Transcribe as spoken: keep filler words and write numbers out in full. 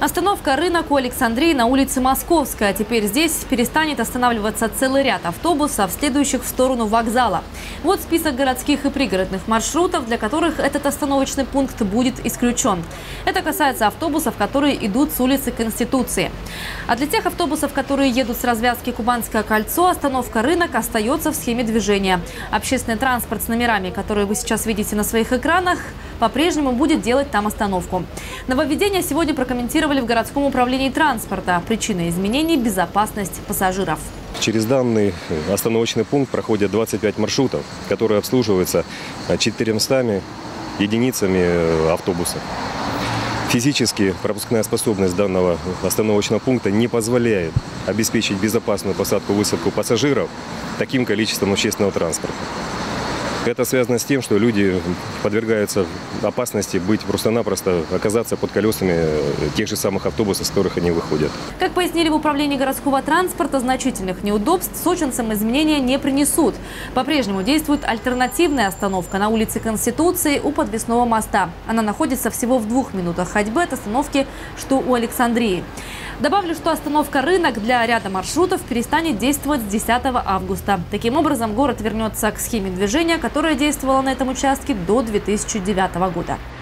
Остановка «Рынок» у Александрии на улице Московская. Теперь здесь перестанет останавливаться целый ряд автобусов, следующих в сторону вокзала. Вот список городских и пригородных маршрутов, для которых этот остановочный пункт будет исключен. Это касается автобусов, которые идут с улицы Конституции. А для тех автобусов, которые едут с развязки Кубанское кольцо, остановка «Рынок» остается в схеме движения. Общественный транспорт с номерами, которые вы сейчас видите на своих экранах, по-прежнему будет делать там остановку. Нововведение сегодня прокомментировали в городском управлении транспорта. Причина изменений – безопасность пассажиров. Через данный остановочный пункт проходят двадцать пять маршрутов, которые обслуживаются четырьмястами единицами автобусов. Физически пропускная способность данного остановочного пункта не позволяет обеспечить безопасную посадку-высадку пассажиров таким количеством общественного транспорта. Это связано с тем, что люди подвергаются опасности быть просто-напросто оказаться под колесами тех же самых автобусов, с которых они выходят. Как пояснили в управлении городского транспорта, значительных неудобств сочинцам изменения не принесут. По-прежнему действует альтернативная остановка на улице Конституции у подвесного моста. Она находится всего в двух минутах ходьбы от остановки, что у Александрии. Добавлю, что остановка «Рынок» для ряда маршрутов перестанет действовать с десятого августа. Таким образом, город вернется к схеме движения, которая действовала на этом участке до две тысячи девятого года.